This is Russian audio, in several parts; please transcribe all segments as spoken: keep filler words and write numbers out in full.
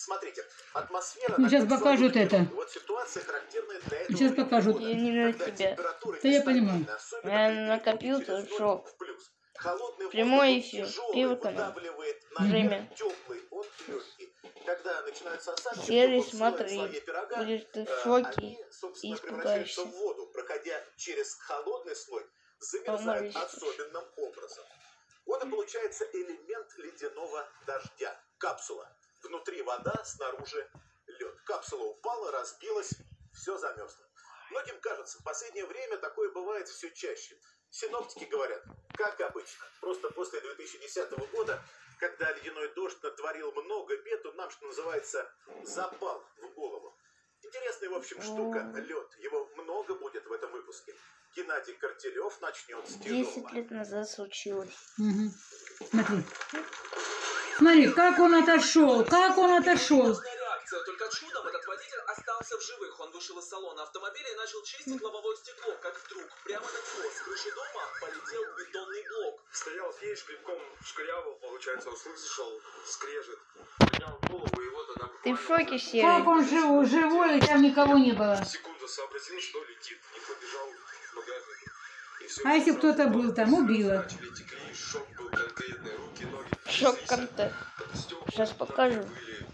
Смотрите, атмосфера... Ну, сейчас покажут это. Вот ситуация характерная для этого. Сейчас покажут. Я не на тебя. Да я понимаю. Я на компьютер шел. Прямой эфир. Первый канал. Время. Когда начинаются осадки, серый, смотри. Будешь ты в шоке они, и испугаешься. в воду, проходя через холодный слой, замерзают особенным образом. Вот и получается элемент ледяного дождя. Капсула. Внутри вода, снаружи лед. Капсула упала, разбилась, все замерзло. Многим кажется, в последнее время такое бывает все чаще. Синоптики говорят, как обычно. Просто после две тысячи десятого года, когда ледяной дождь натворил много бед, он нам, что называется, запал в голову. Интересная, в общем, штука лед. Его много будет в этом выпуске. Геннадий Картелев начнет с тяжелого. Десять лет назад случилось. Угу. Смотри. Смотри, как он отошел, как он отошел. Только чудом этот водитель остался в живых. Он вышел из салона автомобиля и начал чистить лобовое стекло, как вдруг прямо на него с крыши дома полетел бетонный блок. Стоял фейш, грибком шкрябал, получается, услышал скрежет. Поднял голову, и вот она... Ты в шоке, Серый? Как он жив, живой, и там никого не было. Секунду сообразил, что летит, и побежал в багажник. А если кто-то был там, убило. Шок был конкретный, руки, ноги. Шок контент. Сейчас покажу.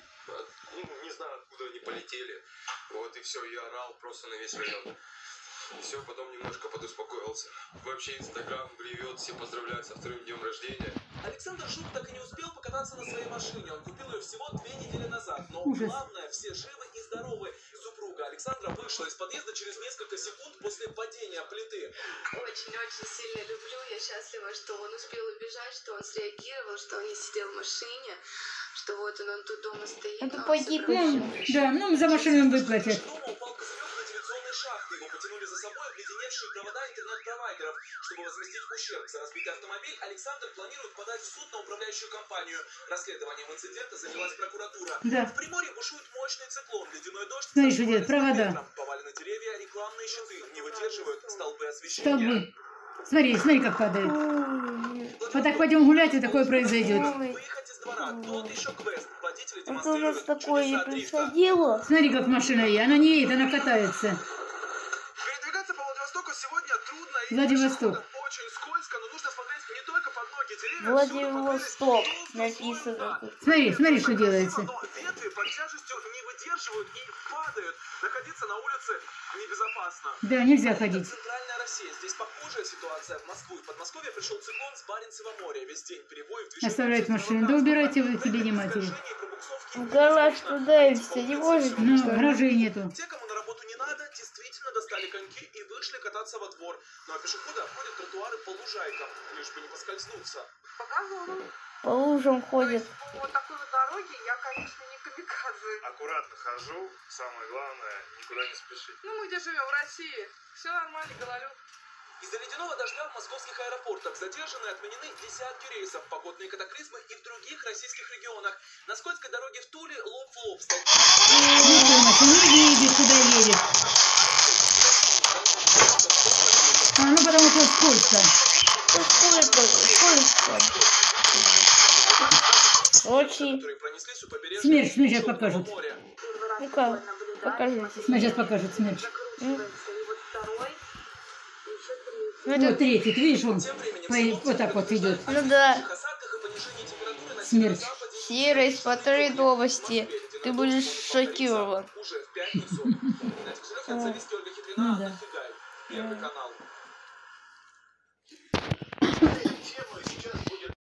Полетели. Вот и все, я орал просто на весь район. Все, потом немножко подуспокоился. Вообще Инстаграм ревет, все поздравляют со вторым днем рождения. Александр Жук так и не успел покататься на своей машине. Он купил ее всего две недели назад. Но Ужас. главное, все живы и здоровы. Супруга Александра вышла из подъезда через несколько секунд после падения плиты. Очень-очень сильно люблю. Я счастлива, что он успел убежать, что он среагировал, что он не сидел в машине, что вот он, он тут дома стоит. Это погиб. Ну, да, ну за машину им выплатят. Упал козырек навигационной шахты. Его потянули за собой обледеневшие провода интернет-провайдеров. Чтобы возместить ущерб за разбитый автомобиль, Александр планирует подать в суд на управляющую компанию. Расследованием инцидента занялась прокуратура. Да. В Приморье бушует мощный циклон. Ледяной дождь. Смотри, что делает, провода. Повалены деревья, рекламные щиты. Не выдерживают столбы освещения. Столбы. Смотри, смотри, как падает. Вот так пойдем гулять, и такое произойдет. Выехать из двора. Тот еще квест. Водители Это у нас демонстрируют такое не чудеса дрифта. происходило. Смотри, как машина едет. Она не едет, она катается. Передвигаться по Владивостоку сегодня трудно и Владивосток. очень скользко, но нужно смотреть не только под ноги. Деревья Владивосток написано. Смотри, смотри, что делается. ветви под тяжестью не выдерживают и падают. Находиться на улице небезопасно. Да, нельзя ходить. Центральная Россия. Здесь похожая ситуация в Москву. В Подмосковье пришел циклон с Баренцева моря. Весь день перебои в движении. Оставляет машину. Да убирайте вы себе, не матери. В гараж туда и все, не может. Ну, гаражей нету. Те, кому на работу не надо, действительно достали коньки и вышли кататься во двор. Ну а пешеходы обходят тротуары по лужайкам, лишь бы не поскользнуться. По газону. По лужам ходит. По вот такой вот дороге я, конечно, не камикадзе. Аккуратно хожу, самое главное, никуда не спешить. Ну мы где живем, в России. Все нормально, гололед. Из-за ледяного дождя в московских аэропортах задержаны и отменены десятки рейсов, погодные катаклизмы и в других российских регионах. На скользкой дороге в Туле лоб в лоб стал. Не едет, куда едет. А, ну потому что скользко. Сколько? Сколько? Очень. Смерть, ну сейчас покажут. Ну-ка, покажите. Ну сейчас покажут смерть. Ну, Вот третий, ты видишь, он по- вот так вот идет. ну да. Смерть. Серый, смотри новости. Ты будешь шокирован. Ну да. Первый канал.